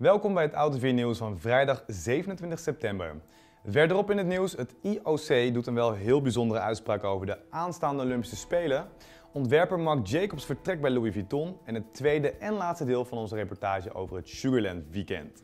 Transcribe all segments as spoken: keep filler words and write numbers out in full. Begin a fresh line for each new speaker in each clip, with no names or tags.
Welkom bij het Oud T V nieuws van vrijdag zevenentwintig september. Verderop in het nieuws, het I O C doet een wel heel bijzondere uitspraak over de aanstaande Olympische Spelen. Ontwerper Marc Jacobs vertrekt bij Louis Vuitton en het tweede en laatste deel van onze reportage over het Sugarland Weekend.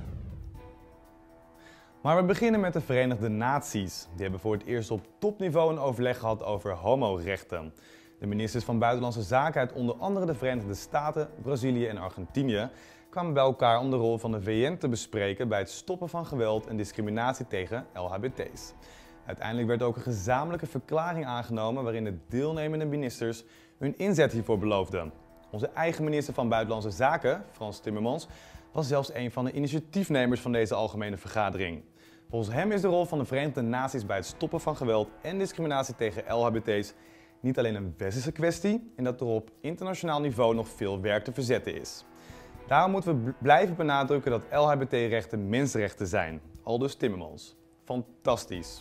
Maar we beginnen met de Verenigde Naties. Die hebben voor het eerst op topniveau een overleg gehad over homorechten. De ministers van Buitenlandse Zaken uit onder andere de Verenigde Staten, Brazilië en Argentinië kwamen bij elkaar om de rol van de V N te bespreken bij het stoppen van geweld en discriminatie tegen L H B T's. Uiteindelijk werd ook een gezamenlijke verklaring aangenomen waarin de deelnemende ministers hun inzet hiervoor beloofden. Onze eigen minister van Buitenlandse Zaken, Frans Timmermans, was zelfs een van de initiatiefnemers van deze algemene vergadering. Volgens hem is de rol van de Verenigde Naties bij het stoppen van geweld en discriminatie tegen L H B T's niet alleen een westerse kwestie en dat er op internationaal niveau nog veel werk te verzetten is. Daarom moeten we blijven benadrukken dat L H B T-rechten mensenrechten zijn, aldus Timmermans. Fantastisch.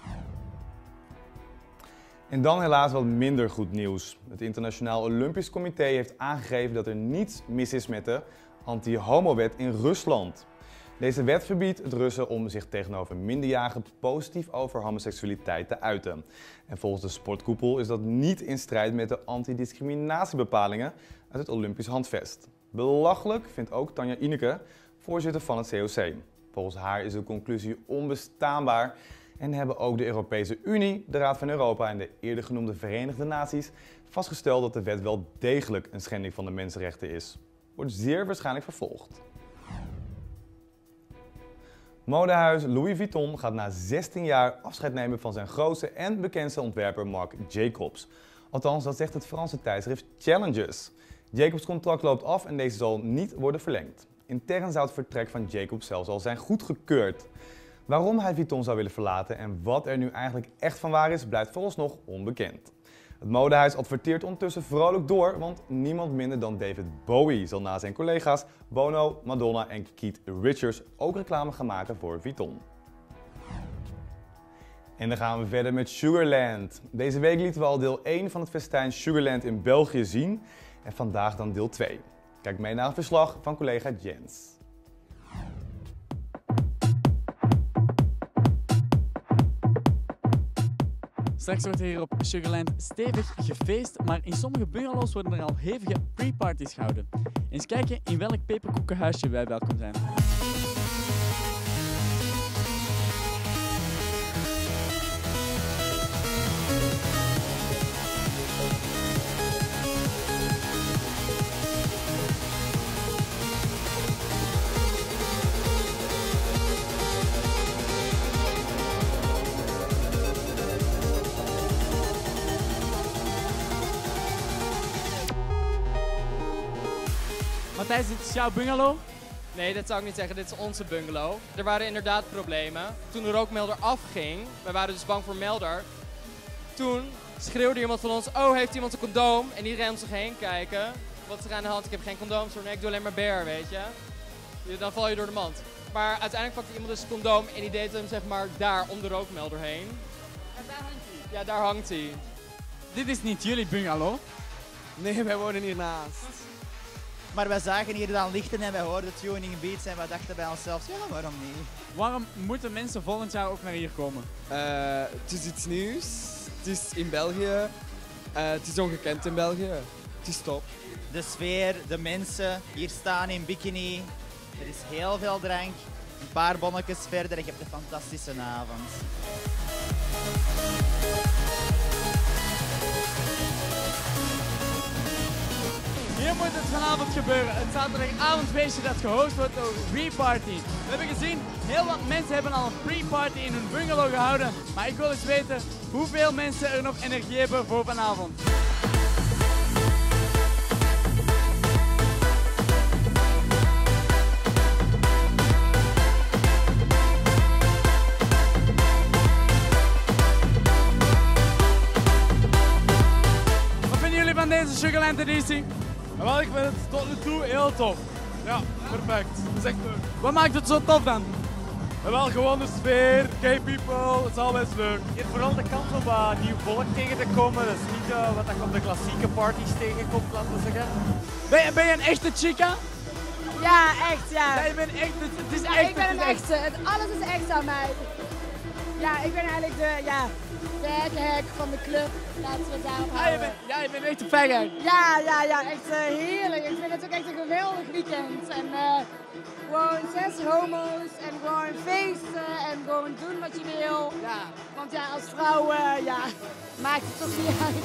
En dan helaas wat minder goed nieuws. Het Internationaal Olympisch Comité heeft aangegeven dat er niets mis is met de anti-homo-wet in Rusland. Deze wet verbiedt het Russen om zich tegenover minderjarigen positief over homoseksualiteit te uiten. En volgens de sportkoepel is dat niet in strijd met de antidiscriminatiebepalingen uit het Olympisch Handvest. Belachelijk vindt ook Tanja Ineke, voorzitter van het C O C. Volgens haar is de conclusie onbestaanbaar en hebben ook de Europese Unie, de Raad van Europa en de eerder genoemde Verenigde Naties vastgesteld dat de wet wel degelijk een schending van de mensenrechten is. Wordt zeer waarschijnlijk vervolgd. Modehuis Louis Vuitton gaat na zestien jaar afscheid nemen van zijn grootste en bekendste ontwerper Marc Jacobs. Althans, dat zegt het Franse tijdschrift Challenges. Jacobs' contract loopt af en deze zal niet worden verlengd. Intern zou het vertrek van Jacobs zelfs al zijn goedgekeurd. Waarom hij Vuitton zou willen verlaten en wat er nu eigenlijk echt van waar is, blijft vooralsnog onbekend. Het modehuis adverteert ondertussen vrolijk door, want niemand minder dan David Bowie zal na zijn collega's Bono, Madonna en Keith Richards ook reclame gaan maken voor Vuitton. En dan gaan we verder met Sugarland. Deze week lieten we al deel één van het festijn Sugarland in België zien en vandaag dan deel twee. Kijk mee naar een verslag van collega Jens.
Straks wordt er hier op Sugarland stevig gefeest, maar in sommige bungalows worden er al hevige pre-parties gehouden. Eens kijken in welk peperkoekenhuisje wij welkom zijn. Matthijs, dit is jouw bungalow?
Nee, dat zou ik niet zeggen. Dit is onze bungalow. Er waren inderdaad problemen. Toen de rookmelder afging, wij waren dus bang voor melder. Toen schreeuwde iemand van ons, oh, heeft iemand een condoom? En iedereen om zich heen kijken. Wat is er aan de hand? Ik heb geen condoom, zo nee, ik doe alleen maar bear, weet je. Dan val je door de mand. Maar uiteindelijk pakte iemand dus een condoom en die deed hem zeg maar daar om de rookmelder heen.
En daar hangt hij?
Ja, daar hangt hij.
Dit is niet jullie bungalow?
Nee, wij wonen hiernaast. Maar wij zagen hier dan lichten en wij hoorden tuning beats en wij dachten bij onszelf, ja, waarom niet?
Waarom moeten mensen volgend jaar ook naar hier komen?
Uh, het is iets nieuws, het is in België, uh, het is ongekend in België, het is top.
De sfeer, de mensen, hier staan in bikini, er is heel veel drank, een paar bonnetjes verder en je hebt een fantastische avond.
Hier moet het vanavond gebeuren. Het zaterdagavondfeestje dat gehost wordt door WeParty. We hebben gezien, heel wat mensen hebben al een pre-party in hun bungalow gehouden. Maar ik wil eens weten hoeveel mensen er nog energie hebben voor vanavond. Wat vinden jullie van deze Sugarland editie?
Wel, ik vind het tot nu toe heel tof. Ja, perfect. Dat is echt leuk.
Wat maakt het zo tof dan?
En wel gewoon de sfeer, gay people, het is altijd leuk.
Je hebt vooral de kans om wat nieuw volk tegen te komen. Dat is niet uh, wat je op de klassieke parties tegenkomt, laten we zeggen.
Ben je, ben je een echte chica?
Ja, echt, ja.
Ja, je bent echt, het, het is
Ja,
echt.
ik ben
het
een
is echt.
echte. Het, alles is echt aan mij. Ja, ik ben eigenlijk de, ja, de hek van de club. Laten we het daarop
Ja, je
houden.
bent, ja, je bent echt een faggot.
Ja, ja, ja, echt uh, heerlijk. Ik vind het ook echt een geweldig weekend. En uh, gewoon zes homo's en gewoon feesten en gewoon doen wat je wil.
Ja.
Want ja, als vrouw, uh, ja, maakt het toch niet uit.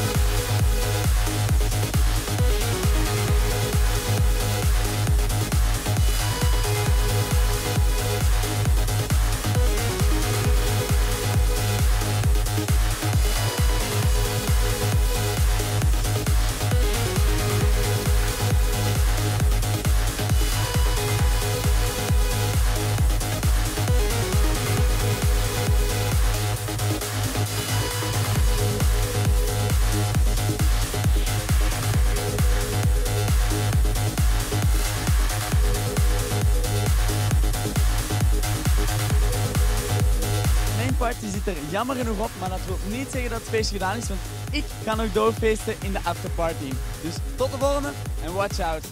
Mijn party zit er jammer genoeg op, maar dat wil niet zeggen dat het feestje gedaan is, want ik ga nog doorfeesten in de afterparty. Dus tot de volgende en watch out.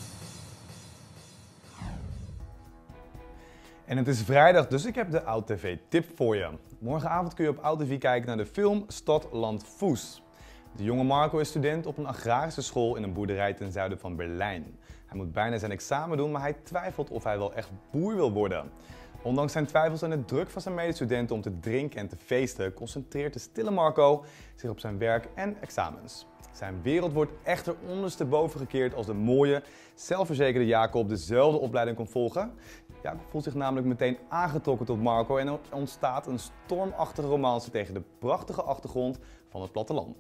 En het is vrijdag, dus ik heb de Oud T V-tip voor je. Morgenavond kun je op Oud T V kijken naar de film Stad, Land, Fuß. De jonge Marco is student op een agrarische school in een boerderij ten zuiden van Berlijn. Hij moet bijna zijn examen doen, maar hij twijfelt of hij wel echt boer wil worden. Ondanks zijn twijfels en de druk van zijn medestudenten om te drinken en te feesten, concentreert de stille Marco zich op zijn werk en examens. Zijn wereld wordt echter ondersteboven gekeerd als de mooie, zelfverzekerde Jacob dezelfde opleiding kon volgen. Jacob voelt zich namelijk meteen aangetrokken tot Marco en er ontstaat een stormachtige romance tegen de prachtige achtergrond van het platteland.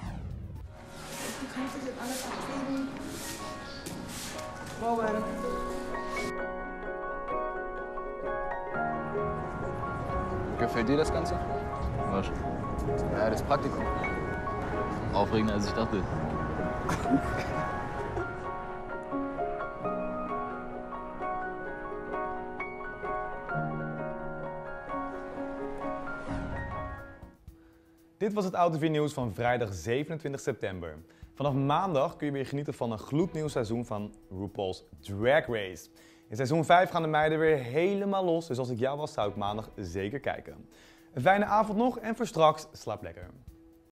Gefällt dir das Ganze? Was? Ja, das Praktikum. Aufregender als ich dachte.
Dit was het Oud T V nieuws van vrijdag zevenentwintig september. Vanaf maandag kun je weer genieten van een gloednieuw seizoen van RuPaul's Drag Race. In seizoen vijf gaan de meiden weer helemaal los, dus als ik jou was zou ik maandag zeker kijken. Een fijne avond nog en voor straks, slaap lekker.